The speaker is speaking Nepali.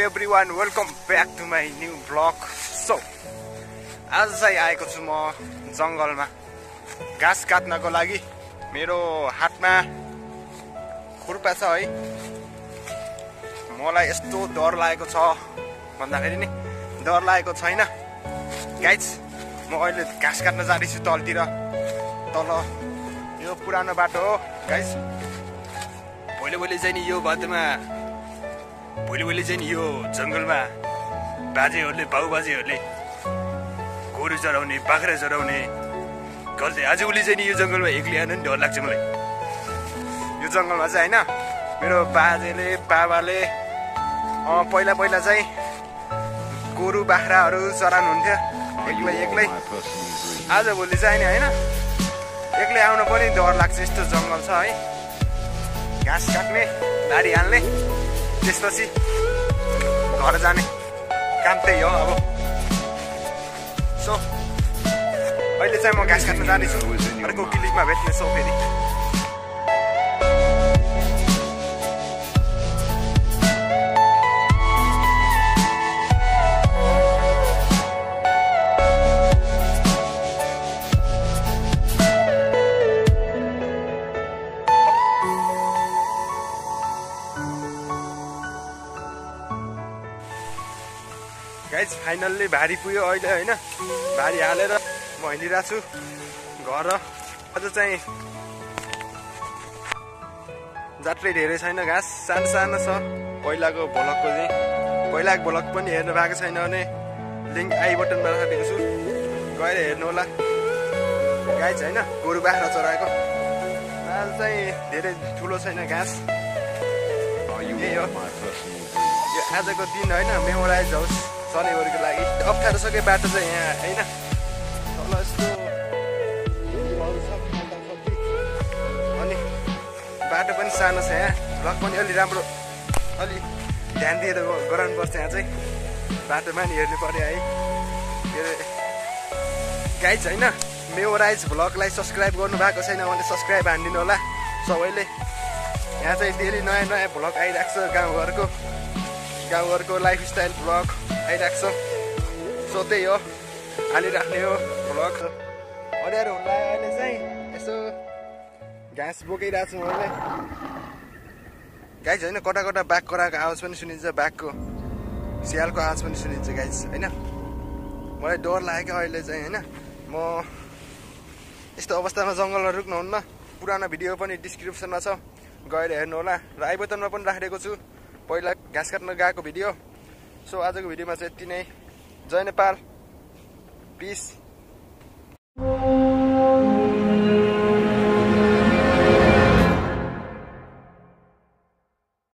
everyone, welcome back to my new vlog. So, आज चाहिँ आएको छु म जंगलमा घाँस काट्नको लागि। मेरो हातमा खुर्पा छ है। मलाई यस्तो डर लागेको छ भन्दाखेरि नि डर लागेको छैन गाइज। म अहिले घाँस काट्न जाँदैछु तलतिर। तल यो पुरानो बाटो हो गाइज। भोलि चाहिँ नि यो बाटोमा भोलि चाहिँ नि यो जंगलमा बाजेहरूले बाबुबाजेहरूले गोरु चराउने बाख्रा चराउने गर्थे। आजभोलि चाहिँ नि यो जंगलमा एक्लै आउनु नि डर लाग्छ मलाई। यो जंगलमा चाहिँ हैन मेरो बाजेले बाबाले पहिला चाहिँ गोरु बाख्राहरू चराउनुहुन्थ्यो एक्लै। आजभोलि चाहिँ नि हैन एक्लै आउन पनि डर लाग्छ। यस्तो जंगल छ है। घाँस काट्ने बारी हाल्ने त्यसपछि घर जाने काम त्यही हो अब। सो अहिले चाहिँ म घाँस काट्न जाँदैछु। अर्को क्लिपमा भेट्नेछौँ फेरि। गाइज फाइनल्ली भारी पुग्यो अहिले हैन। भारी हालेर म हिँडिरहेको छु घर। अझ चाहिँ जात्रै धेरै छैन। घाँस सानो छ। पहिलाको भ्लगको चाहिँ पहिलाको भ्लग पनि हेर्नु भएको छैन भने लिङ्क आई बटनमा राखेको छु, गएर हेर्नु होला गाइज हैन। गोरु बाख्रा चराएको आज चाहिँ धेरै ठुलो छैन घाँस। यही हो यो आजको दिन हैन। मेमोराइज होस् शनिबारको लागि। अप्ठ्यारो छ के बाटो चाहिँ यहाँ हैन। तल यस्तो अनि बाटो पनि सानो छ यहाँ। भ्लग पनि अलि राम्रो अलि ध्यान दिएर गराउनुपर्छ यहाँ चाहिँ। बाटोमा नि हेर्नु पर्यो है। के अरे गाइज हैन मेमोराइज भ्लगलाई सब्सक्राइब गर्नु भएको छैन भने सब्सक्राइब हानिदिनु होला सबैले। यहाँ चाहिँ धेरै नयाँ भ्लग आइरहेको छ। गाउँघरको लाइफस्टाइल भ्लग आइरहेको छ। सो त्यही हो हालिराख्ने हो भ्लग। अँध्यारो हुन लाग्यो अहिले चाहिँ यसो घाँस बोकिरहेको छु मैले गाइज होइन। कता बाघ कराएको आवाज पनि सुनिन्छ, बाघको स्यालको आवाज पनि सुनिन्छ गाइज होइन। मलाई डर लाग्यो अहिले चाहिँ होइन। म यस्तो अवस्थामा जङ्गलमा रुक्नुहुन्न। पुरानो भिडियो पनि डिस्क्रिप्सनमा छ, गएर हेर्नु होला। र आई बटनमा पनि राखिदिएको छु पहिला घाँस काट्न गएको भिडियो। सो आजको भिडियोमा चाहिँ यति नै। जय नेपाल, पिस।